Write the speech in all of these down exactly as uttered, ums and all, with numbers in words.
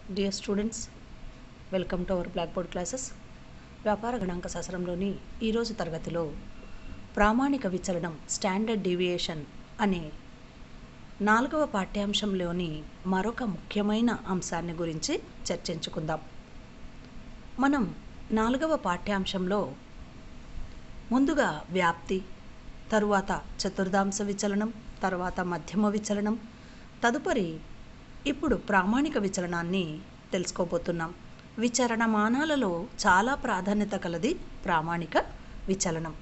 Dear students, welcome to our Blackboard classes. వ్యాపార గణాంక శాస్త్రంలోని ఈరోజు తరగతిలో ప్రామాణిక విచలనం స్టాండర్డ్ డీవియేషన్ అనే నాలుగవ పాఠ్యాంశంలోని మరొక ముఖ్యమైన అంశాన్ని గురించి చర్చించుకుందాం. మనం నాలుగవ పాఠ్యాంశంలో ముందుగా వ్యాప్తి, తరువాత చతుర్థాంశ విచలనం, తరువాత మధ్యమ విచలనం, తదుపరి ఇప్పుడు ప్రామాణిక విచలనాన్ని తెలుసుకోబోతున్నాం. విచరణమానాలలో చాలా ప్రాధాన్యత కలది ప్రామాణిక విచలనం.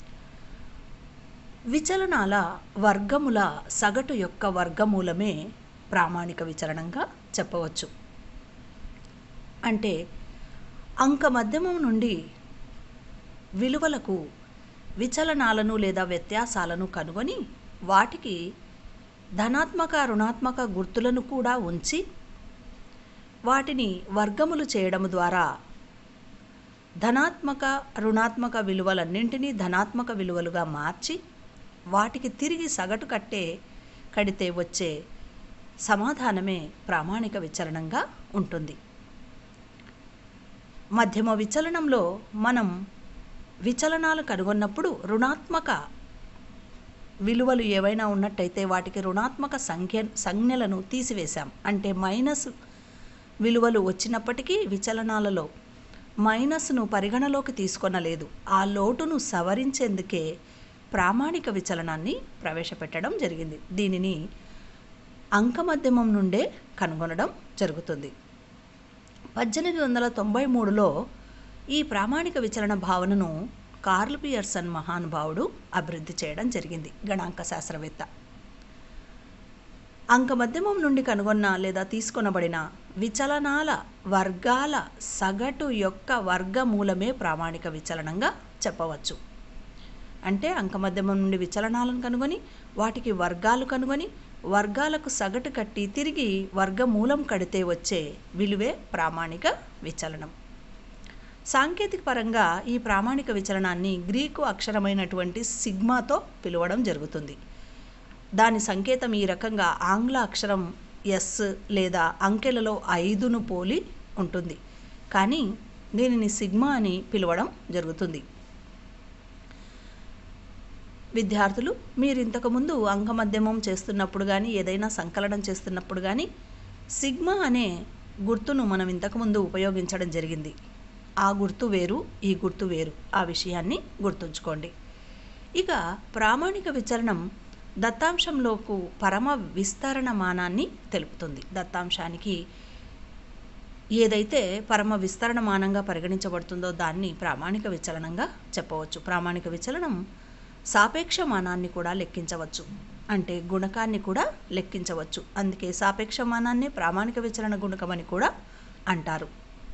విచలనాల వర్గముల సగటు యొక్క వర్గమూలమే ప్రామాణిక విచలనంగా చెప్పవచ్చు. అంటే అంక మధ్యమం నుండి విలువలకు విచలనాలను లేదా వ్యత్యాసాలను కనుగొని వాటికి ధనాత్మక రుణాత్మక గుర్తులను కూడా ఉంచి వాటిని వర్గములు చేయడం ద్వారా ధనాత్మక రుణాత్మక విలువలన్నింటినీ ధనాత్మక విలువలుగా మార్చి వాటికి తిరిగి సగటు కట్టే కడితే వచ్చే సమాధానమే ప్రామాణిక విచలనంగా ఉంటుంది. మధ్యమ విచలనంలో మనం విచలనాలు కనుగొన్నప్పుడు రుణాత్మక విలువలు ఏవైనా ఉన్నట్టయితే వాటికి రుణాత్మక సంఖ్య సంజ్ఞలను తీసివేశాం. అంటే మైనస్ విలువలు వచ్చినప్పటికీ విచలనాలలో మైనస్ను పరిగణలోకి తీసుకొనలేదు. ఆ లోటును సవరించేందుకే ప్రామాణిక విచలనాన్ని ప్రవేశపెట్టడం జరిగింది. దీనిని అంకమధ్యమం నుండే కనుగొనడం జరుగుతుంది. పద్దెనిమిది వందల తొంభై మూడులో ఈ ప్రామాణిక విచలన భావనను కార్ల్ పియర్సన్ మహానుభావుడు అభివృద్ధి చేయడం జరిగింది. గణాంక శాస్త్రవేత్త అంకమధ్యమం నుండి కనుగొన్న లేదా తీసుకొనబడిన విచలనాల వర్గాల సగటు యొక్క వర్గమూలమే ప్రామాణిక విచలనంగా చెప్పవచ్చు. అంటే అంకమధ్యమం నుండి విచలనాలను కనుగొని వాటికి వర్గాలు కనుగొని వర్గాలకు సగటు కట్టి తిరిగి వర్గమూలం కడితే వచ్చే విలువే ప్రామాణిక విచలనం. సాంకేతిక పరంగా ఈ ప్రామాణిక విచలనాన్ని గ్రీకు అక్షరమైనటువంటి సిగ్మాతో పిలవడం జరుగుతుంది. దాని సంకేతం ఈ రకంగా ఆంగ్ల అక్షరం ఎస్ లేదా అంకెలలో ఐదును పోలి ఉంటుంది. కానీ దీనిని సిగ్మా అని పిలవడం జరుగుతుంది. విద్యార్థులు మీరు ఇంతకుముందు అంకమధ్యమం చేస్తున్నప్పుడు కానీ ఏదైనా సంకలనం చేస్తున్నప్పుడు కానీ సిగ్మా అనే గుర్తును మనం ఇంతకుముందు ఉపయోగించడం జరిగింది. ఆ గుర్తు వేరు, ఈ గుర్తు వేరు. ఆ విషయాన్ని గుర్తుంచుకోండి. ఇక ప్రామాణిక విచలనం దత్తాంశంలోకి పరమ విస్తరణ మానాన్ని తెలుపుతుంది. దత్తాంశానికి ఏదైతే పరమ విస్తరణ మానంగా పరిగణించబడుతుందో దాన్ని ప్రామాణిక విచలనంగా చెప్పవచ్చు. ప్రామాణిక విచలనం సాపేక్ష మానాన్ని కూడా లెక్కించవచ్చు. అంటే గుణకాన్ని కూడా లెక్కించవచ్చు. అందుకే సాపేక్ష మానాన్ని ప్రామాణిక విచలన గుణకమని కూడా అంటారు.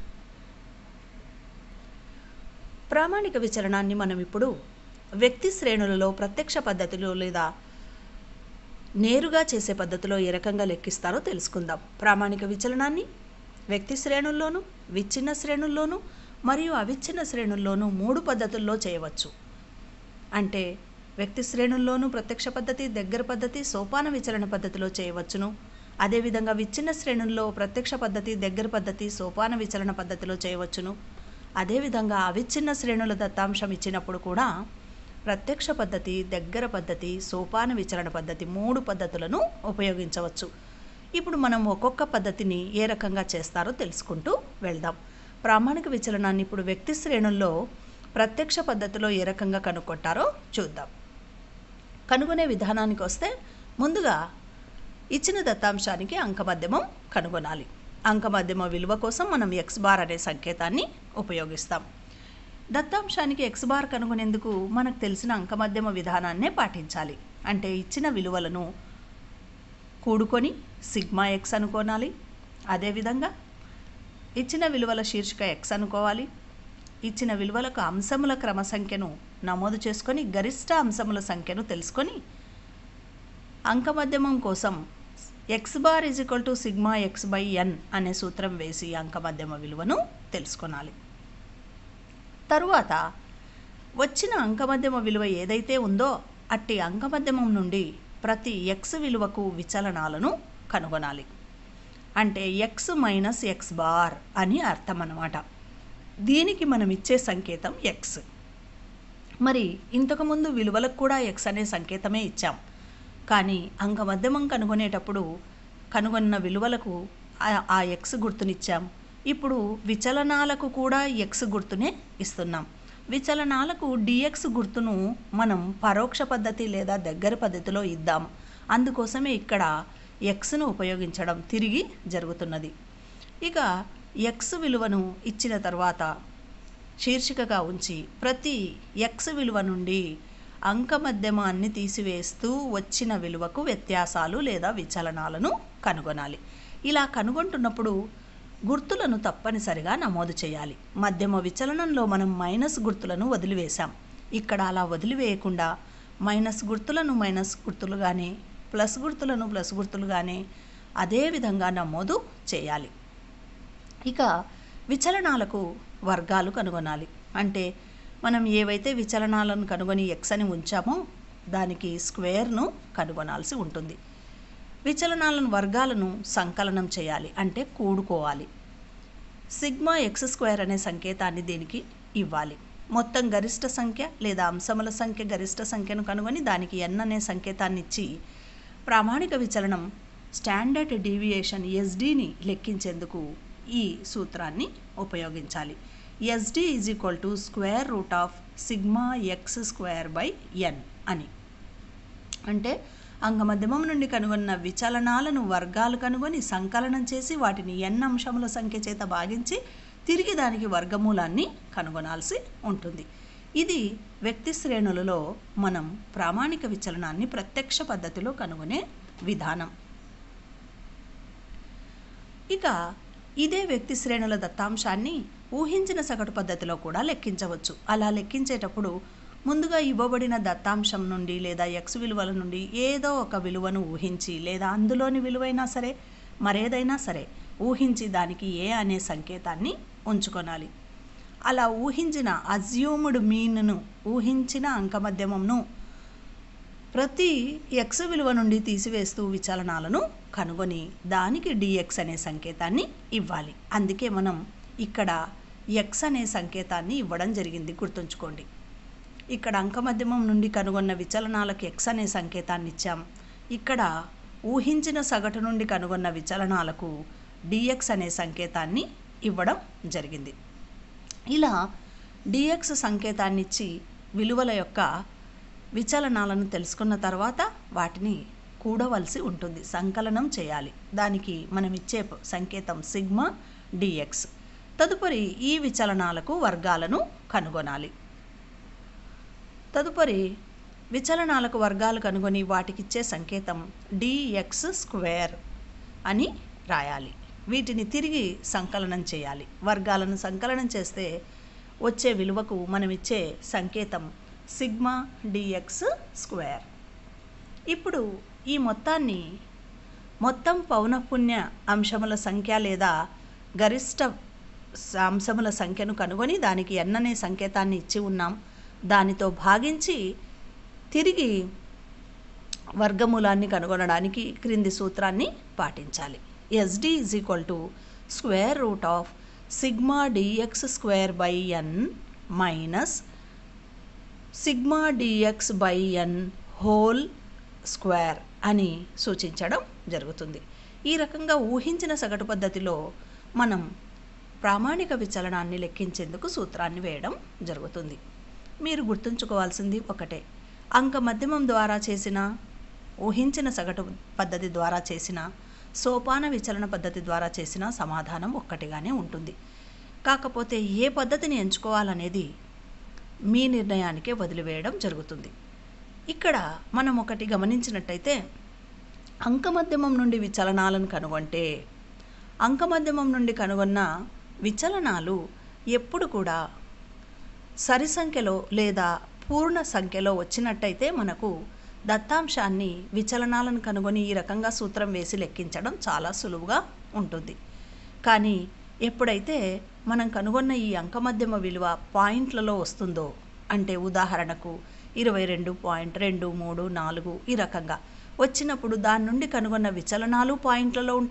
ప్రామాణిక విచలనాన్ని మనం ఇప్పుడు వ్యక్తి శ్రేణులలో ప్రత్యక్ష పద్ధతిలో లేదా నేరుగా చేసే పద్ధతిలో ఏ రకంగా లెక్కిస్తారో తెలుసుకుందాం. ప్రామాణిక విచలనాన్ని వ్యక్తి శ్రేణుల్లోనూ, విచ్ఛిన్న శ్రేణుల్లోనూ మరియు అవిచ్ఛిన్న శ్రేణుల్లోనూ మూడు పద్ధతుల్లో చేయవచ్చు. అంటే వ్యక్తి శ్రేణుల్లోనూ ప్రత్యక్ష పద్ధతి, దగ్గర పద్ధతి, సోపాన విచలన పద్ధతిలో చేయవచ్చును. అదేవిధంగా విచ్ఛిన్న శ్రేణుల్లో ప్రత్యక్ష పద్ధతి, దగ్గర పద్ధతి, సోపాన విచలన పద్ధతిలో చేయవచ్చును. అదేవిధంగా అవిచ్ఛిన్న శ్రేణుల దత్తాంశం ఇచ్చినప్పుడు కూడా ప్రత్యక్ష పద్ధతి, దగ్గర పద్ధతి, సోపాన విచలన పద్ధతి మూడు పద్ధతులను ఉపయోగించవచ్చు. ఇప్పుడు మనం ఒక్కొక్క పద్ధతిని ఏ రకంగా చేస్తారో తెలుసుకుంటూ వెళ్దాం. ప్రామాణిక విచలనాన్ని ఇప్పుడు వ్యక్తి శ్రేణుల్లో ప్రత్యక్ష పద్ధతిలో ఏ రకంగా కనుక్కొంటారో చూద్దాం. కనుగొనే విధానానికి వస్తే ముందుగా ఇచ్చిన దత్తాంశానికి అంకమధ్యమం కనుగొనాలి. అంకమధ్యమ విలువ కోసం మనం ఎక్స్ బార్ అనే సంకేతాన్ని ఉపయోగిస్తాం. దత్తాంశానికి ఎక్స్ బార్ కనుగొనేందుకు మనకు తెలిసిన అంకమధ్యమ విధానాన్నే పాటించాలి. అంటే ఇచ్చిన విలువలను కూడుకొని సిగ్మా ఎక్స్ అనుకోనాలి. అదేవిధంగా ఇచ్చిన విలువల శీర్షిక ఎక్స్ అనుకోవాలి. ఇచ్చిన విలువలకు అంశముల క్రమ సంఖ్యను నమోదు చేసుకొని గరిష్ట అంశముల సంఖ్యను తెలుసుకొని అంకమధ్యమం కోసం x bar is equal to sigma x by n అనే సూత్రం వేసి అంకమధ్యమ విలువను తెలుసుకొనాలి. తరువాత వచ్చిన అంకమధ్యమ విలువ ఏదైతే ఉందో అట్టి అంకమధ్యమం నుండి ప్రతి ఎక్స్ విలువకు విచలనాలను కనుగొనాలి. అంటే ఎక్స్ మైనస్ ఎక్స్ బార్ అని అర్థం అన్నమాట. దీనికి మనం ఇచ్చే సంకేతం ఎక్స్. మరి ఇంతకుముందు విలువలకు కూడా ఎక్స్ అనే సంకేతమే ఇచ్చాం, కానీ అంకమధ్యమం కనుగొనేటప్పుడు కనుగొన్న విలువలకు ఆ ఎక్స్ గుర్తునిచ్చాం. ఇప్పుడు విచలనాలకు కూడా ఎక్స్ గుర్తునే ఇస్తున్నాం. విచలనాలకు డిఎక్స్ గుర్తును మనం పరోక్ష పద్ధతి లేదా దగ్గర పద్ధతిలో ఇద్దాం. అందుకోసమే ఇక్కడ ఎక్స్ను ఉపయోగించడం తిరిగి జరుగుతున్నది. ఇక ఎక్స్ విలువను ఇచ్చిన తర్వాత శీర్షికగా ఉంచి ప్రతి ఎక్స్ విలువ నుండి అంకమధ్యమాన్ని తీసివేస్తూ వచ్చిన విలువకు వ్యత్యాసాలు లేదా విచలనాలను కనుగొనాలి. ఇలా కనుగొంటున్నప్పుడు గుర్తులను తప్పనిసరిగా నమోదు చేయాలి. మధ్యమ విచలనంలో మనం మైనస్ గుర్తులను వదిలివేశాం. ఇక్కడ అలా వదిలివేయకుండా మైనస్ గుర్తులను మైనస్ గుర్తులుగానే, ప్లస్ గుర్తులను ప్లస్ గుర్తులుగానే అదే విధంగా నమోదు చేయాలి. ఇక విచలనాలకు వర్గాలు కనుగొనాలి. అంటే మనం ఏవైతే విచలనాలను కనుగొని ఎక్స్ అని ఉంచామో దానికి స్క్వేర్ను కనుగొనాల్సి ఉంటుంది. విచలనాలను వర్గాలను సంకలనం చేయాలి, అంటే కూడుకోవాలి. సిగ్మా ఎక్స్ స్క్వేర్ అనే సంకేతాన్ని దీనికి ఇవ్వాలి. మొత్తం గరిష్ట సంఖ్య లేదా అంశముల సంఖ్య గరిష్ట సంఖ్యను కనుగొని దానికి ఎన్ అనే సంకేతాన్ని ఇచ్చి ప్రామాణిక విచలనం స్టాండర్డ్ డీవియేషన్ ఎస్డిని లెక్కించేందుకు ఈ సూత్రాన్ని ఉపయోగించాలి. SD is equal to square root of sigma x square by n అని. అంటే అంగమధ్యమం నుండి కనుగొన్న విచలనాలను వర్గాలు కనుగొని సంకలనం చేసి వాటిని ఎన్ అంశముల సంఖ్య చేత భాగించి తిరిగి దానికి వర్గమూలాన్ని కనుగొనాల్సి ఉంటుంది. ఇది వ్యక్తి శ్రేణులలో మనం ప్రామాణిక విచలనాన్ని ప్రత్యక్ష పద్ధతిలో కనుగొనే విధానం. ఇక ఇదే వ్యక్తి శ్రేణుల దత్తాంశాన్ని ఊహించిన సగటు పద్ధతిలో కూడా లెక్కించవచ్చు. అలా లెక్కించేటప్పుడు ముందుగా ఇవ్వబడిన దత్తాంశం నుండి లేదా ఎక్స్ విలువల నుండి ఏదో ఒక విలువను ఊహించి లేదా అందులోని విలువైనా సరే మరేదైనా సరే ఊహించి దానికి ఏ అనే సంకేతాన్ని ఉంచుకొనాలి. అలా ఊహించిన అజ్యూమ్డ్ మీన్ను, ఊహించిన అంకమధ్యమంను ప్రతి ఎక్స్ విలువ నుండి తీసివేస్తూ విచలనాలను కనుగొని దానికి డిఎక్స్ అనే సంకేతాన్ని ఇవ్వాలి. అందుకే మనం ఇక్కడ ఎక్స్ అనే సంకేతాన్ని ఇవ్వడం జరిగింది, గుర్తుంచుకోండి. ఇక్కడ అంకమధ్యమం నుండి కనుగొన్న విచలనాలకు ఎక్స్ అనే సంకేతాన్ని ఇచ్చాం. ఇక్కడ ఊహించిన సగటు నుండి కనుగొన్న విచలనాలకు డిఎక్స్ అనే సంకేతాన్ని ఇవ్వడం జరిగింది. ఇలా డిఎక్స్ సంకేతాన్ని ఇచ్చి విలువల యొక్క విచలనాలను తెలుసుకున్న తర్వాత వాటిని కూడవలసి ఉంటుంది, సంకలనం చేయాలి. దానికి మనం ఇచ్చే సంకేతం సిగ్మా డిఎక్స్. తదుపరి ఈ విచలనాలకు వర్గాలను కనుగొనాలి. తదుపరి విచలనాలకు వర్గాలు కనుగొని వాటికిచ్చే సంకేతం డిఎక్స్ స్క్వేర్ అని రాయాలి. వీటిని తిరిగి సంకలనం చేయాలి. వర్గాలను సంకలనం చేస్తే వచ్చే విలువకు మనం ఇచ్చే సంకేతం సిగ్మా డిఎక్స్ స్క్వేర్. ఇప్పుడు ఈ మొత్తాన్ని మొత్తం పౌనఃపున్య అంశముల సంఖ్య లేదా గరిష్ట అంశముల సంఖ్యను కనుగొని దానికి ఎన్ అనే సంకేతాన్ని ఇచ్చి ఉన్నాం. దానితో భాగించి తిరిగి వర్గమూలాన్ని కనుగొనడానికి క్రింది సూత్రాన్ని పాటించాలి. SD is equal to square root of sigma dx square by n minus sigma dx by n whole square అని సూచించడం జరుగుతుంది. ఈ రకంగా ఊహించిన సగటు పద్ధతిలో మనం ప్రామాణిక విచలనాన్ని లెక్కించేందుకు సూత్రాన్ని వేయడం జరుగుతుంది. మీరు గుర్తుంచుకోవాల్సింది ఒకటే, అంక మధ్యమం ద్వారా చేసిన, ఊహించిన సగటు పద్ధతి ద్వారా చేసిన, సోపాన విచలన పద్ధతి ద్వారా చేసిన సమాధానం ఒక్కటిగానే ఉంటుంది. కాకపోతే ఏ పద్ధతిని ఎంచుకోవాలనేది మీ నిర్ణయానికే వదిలివేయడం జరుగుతుంది. ఇక్కడ మనం ఒకటి గమనించినట్టయితే అంకమధ్యమం నుండి విచలనాలను కనుగొంటే అంకమధ్యమం నుండి కనుగొన్న విచలనాలు ఎప్పుడు కూడా సరి సంఖ్యలో లేదా పూర్ణ సంఖ్యలో వచ్చినట్టయితే మనకు దత్తాంశాన్ని విచలనాలను కనుగొని ఈ రకంగా సూత్రం వేసి లెక్కించడం చాలా సులువుగా ఉంటుంది. కానీ ఎప్పుడైతే మనం కనుగొన్న ఈ అంకమధ్యమ విలువ పాయింట్లలో వస్తుందో, అంటే ఉదాహరణకు ఇరవై రెండు పాయింట్ రెండు మూడు నాలుగు ఈ రకంగా వచ్చినప్పుడు దాని నుండి కనుగొన్న విచలనాలు పాయింట్లలో ఉంటాయి,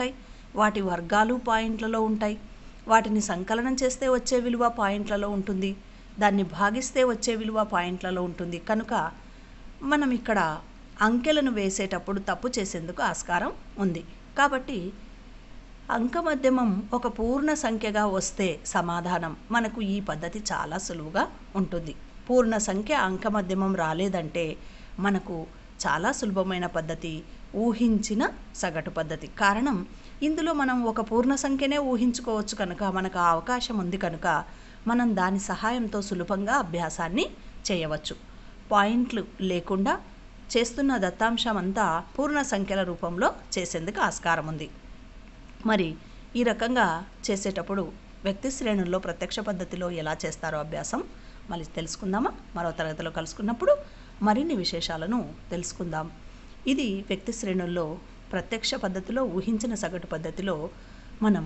వాటి వర్గాలు పాయింట్లలో ఉంటాయి. వాటిని సంకలనం చేస్తే వచ్చే విలువ పాయింట్లలో ఉంటుంది. దాన్ని భాగిస్తే వచ్చే విలువ పాయింట్లలో ఉంటుంది. కనుక మనం ఇక్కడ అంకెలను వేసేటప్పుడు తప్పు చేసేందుకు ఆస్కారం ఉంది. కాబట్టి అంకమధ్యమం ఒక పూర్ణ సంఖ్యగా వస్తే సమాధానం మనకు ఈ పద్ధతి చాలా సులువుగా ఉంటుంది. పూర్ణ సంఖ్య అంకమధ్యమం రాలేదంటే మనకు చాలా సులభమైన పద్ధతి ఊహించిన సగటు పద్ధతి. కారణం ఇందులో మనం ఒక పూర్ణ సంఖ్యనే ఊహించుకోవచ్చు కనుక మనకు ఆ అవకాశం ఉంది కనుక మనం దాని సహాయంతో సులభంగా అభ్యాసాన్ని చేయవచ్చు. పాయింట్లు లేకుండా చేస్తున్న దత్తాంశం అంతా పూర్ణ సంఖ్యల రూపంలో చేసేందుకు ఆస్కారం ఉంది. మరి ఈ రకంగా చేసేటప్పుడు వ్యక్తి శ్రేణుల్లో ప్రత్యక్ష పద్ధతిలో ఎలా చేస్తారో అభ్యాసం మళ్ళీ తెలుసుకుందామా? మరో తరగతిలో కలుసుకున్నప్పుడు మరిన్ని విశేషాలను తెలుసుకుందాం. ఇది వ్యక్తి శ్రేణుల్లో ప్రత్యక్ష పద్ధతిలో ఊహించిన సగటు పద్ధతిలో మనం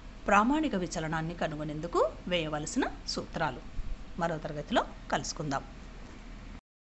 ప్రామాణిక విచలనాన్ని కనుగొనేందుకు వేయవలసిన సూత్రాలు. మరో తరగతిలో కలుసుకుందాం.